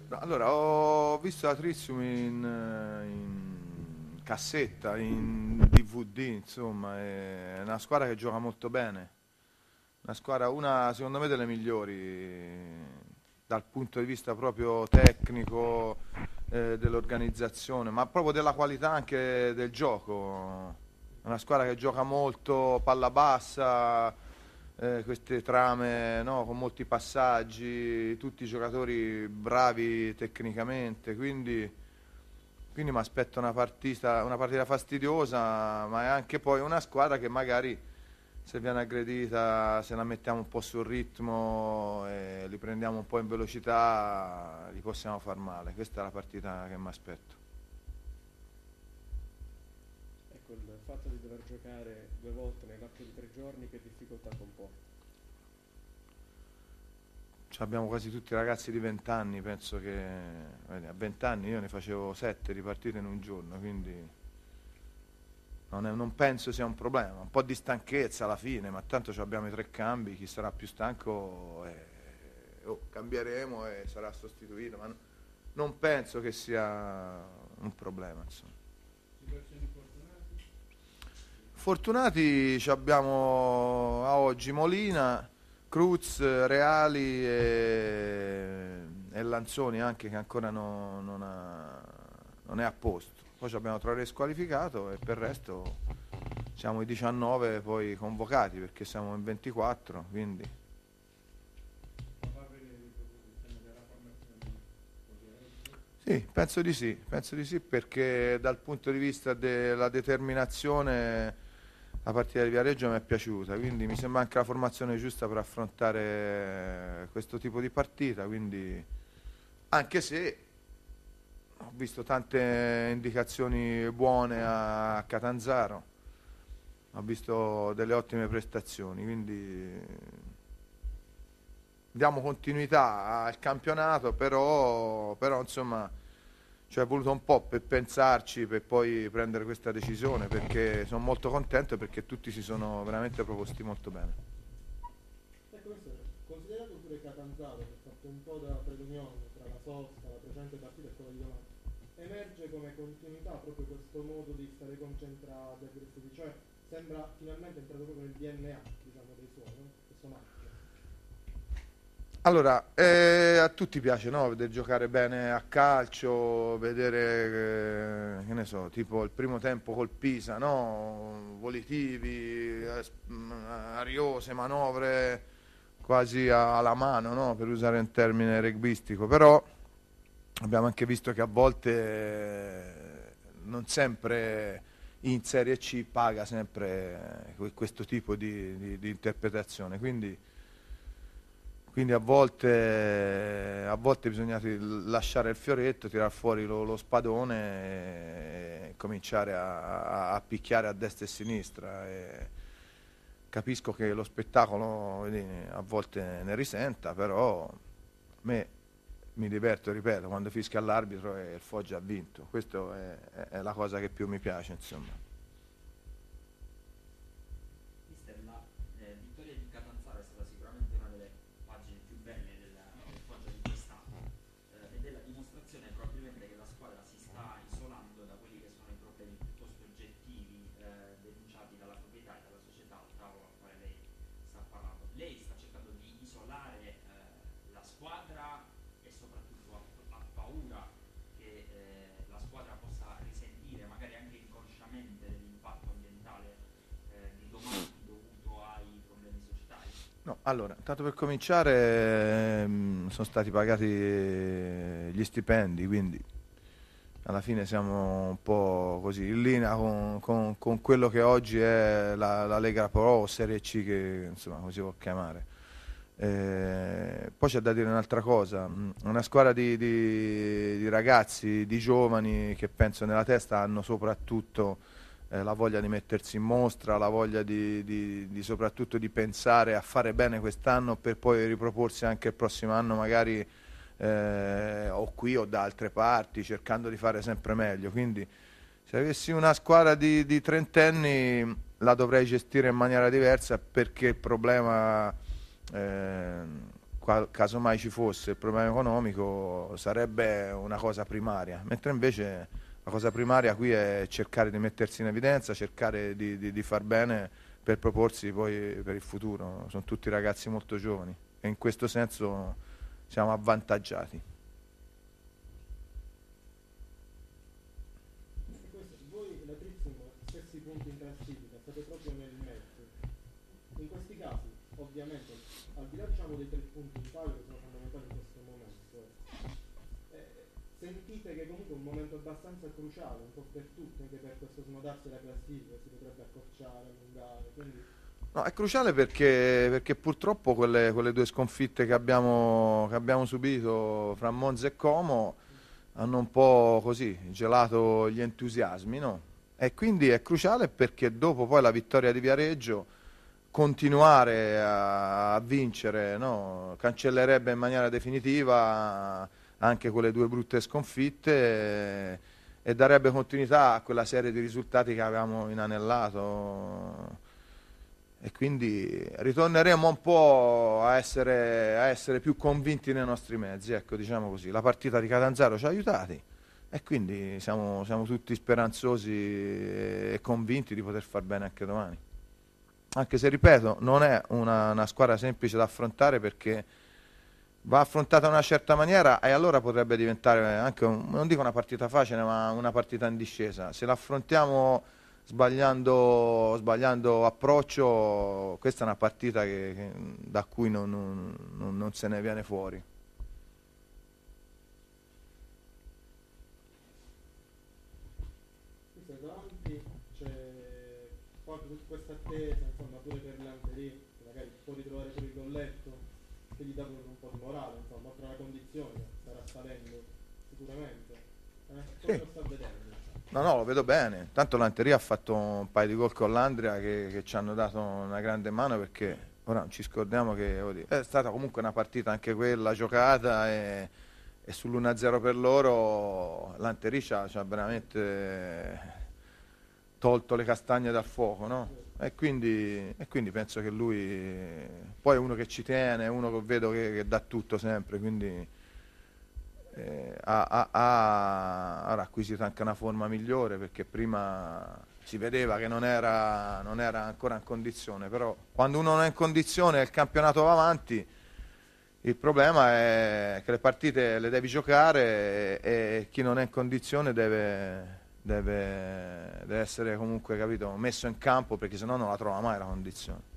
No, allora, ho visto la Trizium in cassetta, in DVD, insomma, è una squadra che gioca molto bene, una squadra, una secondo me delle migliori dal punto di vista proprio tecnico, dell'organizzazione, ma proprio della qualità anche del gioco. È una squadra che gioca molto palla bassa, queste trame, no, con molti passaggi, tutti giocatori bravi tecnicamente, quindi mi aspetto una partita fastidiosa, ma è anche poi una squadra che magari se viene aggredita, se la mettiamo un po' sul ritmo e li prendiamo un po' in velocità, li possiamo far male. Questa è la partita che mi aspetto. Ecco, il fatto di dover giocare 2 volte nell'arco di 3 giorni, che difficoltà comporta? Abbiamo quasi tutti ragazzi di 20 anni, penso che vedi, a 20 anni io ne facevo 7 di partite in un giorno, quindi non penso sia un problema. Un po' di stanchezza alla fine, ma tanto abbiamo i 3 cambi, chi sarà più stanco cambieremo e sarà sostituito, ma non penso che sia un problema, insomma. Situazioni fortunate? Fortunati abbiamo a oggi Molina, Cruz, Reali e Lanzoni anche che ancora non è a posto. Poi abbiamo Traoré squalificato e per il resto siamo i 19 poi convocati perché siamo in 24, quindi Ma fa vedere diciamo, della formazione di oggi? penso di sì perché dal punto di vista della determinazione la partita di Viareggio mi è piaciuta, quindi mi sembra anche la formazione giusta per affrontare questo tipo di partita, quindi anche se ho visto tante indicazioni buone a Catanzaro, ho visto delle ottime prestazioni, quindi diamo continuità al campionato, però insomma ci è voluto un po' per pensarci, per poi prendere questa decisione, perché sono molto contento perché tutti si sono veramente proposti molto bene. Ecco, questo considerato pure Catanzaro, che ha fatto un po' da predunione tra la sosta, la precedente partita e quella di domani, emerge come continuità proprio questo modo di stare concentrati, aggressivi, cioè sembra finalmente entrato proprio nel DNA, diciamo, dei suoi, no? Questo marchio. Allora, a tutti piace, no? Vedere giocare bene a calcio, vedere, che ne so, tipo il primo tempo col Pisa, no? Volitivi, ariose, manovre quasi alla mano, no? Per usare un termine rugbyistico, però abbiamo anche visto che a volte non sempre in Serie C paga sempre questo tipo di interpretazione, quindi a volte bisogna lasciare il fioretto, tirar fuori lo spadone e cominciare a picchiare a destra e a sinistra. E capisco che lo spettacolo vedi, a volte ne risenta, però a me mi diverto, ripeto, quando fischia l'arbitro e il Foggia ha vinto. Questa è la cosa che più mi piace, insomma. Mister, la vittoria di Catanzaro è stata sicuramente una delle pagine più belle del Foggia di quest'anno ed è la dimostrazione probabilmente che la squadra si sta isolando da quelli che sono i problemi piuttosto oggettivi denunciati dalla proprietà e dalla società al tavolo al quale lei sta parlando. Lei sta cercando di isolare la squadra e soprattutto ha paura che la squadra possa risentire magari anche inconsciamente dell'impatto ambientale di domani dovuto ai problemi societari. No, allora, tanto per cominciare, sono stati pagati gli stipendi, quindi alla fine siamo un po' così in linea con quello che oggi è la Lega Pro o Serie C, che insomma così si può chiamare. Poi c'è da dire un'altra cosa, una squadra di ragazzi, di giovani che penso nella testa hanno soprattutto la voglia di mettersi in mostra, la voglia soprattutto di pensare a fare bene quest'anno per poi riproporsi anche il prossimo anno magari o qui o da altre parti, cercando di fare sempre meglio. Quindi se avessi una squadra di trentenni la dovrei gestire in maniera diversa perché il problema casomai ci fosse il problema economico, sarebbe una cosa primaria, mentre invece la cosa primaria qui è cercare di mettersi in evidenza, cercare di far bene per proporsi poi per il futuro. Sono tutti ragazzi molto giovani e in questo senso siamo avvantaggiati. Voi la Tripsum, stessi punti in classifica, state proprio nel mezzo. In questi casi, ovviamente, al di là dei 3 punti in palio che sono fondamentali in questo momento, sentite che comunque è un momento abbastanza cruciale, un po' per tutti, anche per questo smodarsi della classifica, si potrebbe accorciare, allungare, quindi... No, è cruciale perché purtroppo quelle 2 sconfitte che abbiamo subito fra Monza e Como hanno un po' così gelato gli entusiasmi, no? E quindi è cruciale perché dopo poi la vittoria di Viareggio continuare a vincere, no? Cancellerebbe in maniera definitiva anche quelle 2 brutte sconfitte e darebbe continuità a quella serie di risultati che avevamo inanellato. E quindi ritorneremo un po' a essere più convinti nei nostri mezzi, ecco, diciamo così. La partita di Catanzaro ci ha aiutati e quindi siamo tutti speranzosi e convinti di poter far bene anche domani. Anche se, ripeto, non è una squadra semplice da affrontare perché va affrontata in una certa maniera e allora potrebbe diventare anche, non dico una partita facile, ma una partita in discesa. Se l'affrontiamo sbagliando approccio, questa è una partita da cui non se ne viene fuori. Davanti c'è questa attesa, insomma, pure per l'Anteria, che magari può ritrovare pure il golletto, che gli dà pure un po' di morale, insomma, oltre alla condizione, starà salendo sicuramente. Come lo sta vedendo? No, lo vedo bene. Tanto l'Anteria ha fatto un paio di gol con l'Andria che ci hanno dato una grande mano perché ora non ci scordiamo che è stata comunque una partita anche quella giocata e sull'1-0 per loro l'Anteria ci ha veramente tolto le castagne dal fuoco, no? E quindi penso che lui poi è uno che ci tiene, è uno che vedo che dà tutto sempre, quindi ha acquisito anche una forma migliore perché prima si vedeva che non era ancora in condizione, però quando uno non è in condizione e il campionato va avanti, il problema è che le partite le devi giocare e chi non è in condizione deve essere comunque, capito, messo in campo perché sennò non la trova mai la condizione.